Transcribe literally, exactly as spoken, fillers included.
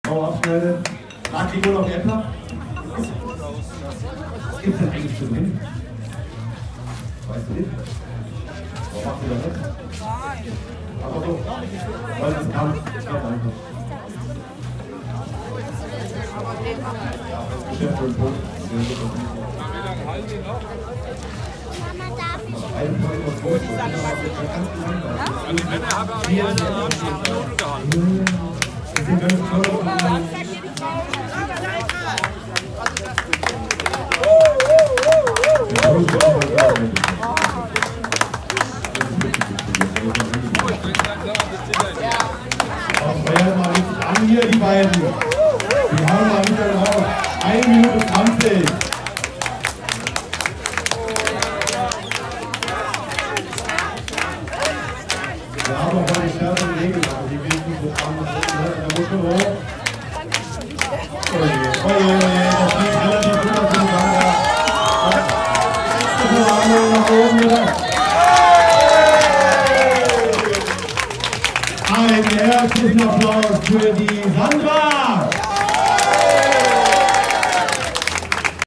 Bau abschneiden. Mag die wohl noch Äppler? Was gibt es denn eigentlich für Wind? Weißt du nicht? Warum macht ihr das nicht? Nein. Aber so. Weil es kann. Ja, danke. Geschäft und Punkt. Wie lange halten die noch? Mama, darf ich? Einen Point auf Punkt. Die Männer haben aber hier eine Minuten gehalten. Wir sind ganz toll. Feuert mal richtig an hier, die beiden. Die hauen mal wieder raus. eine Minute zwanzig. Wir haben auch eine stärkere Regel, aber die will ich nicht so dran. Da muss man hoch. Oje, oje, oje, das geht relativ gut auf den Gang. Nach oben wieder. Einen herzlichen Applaus für die Sandra!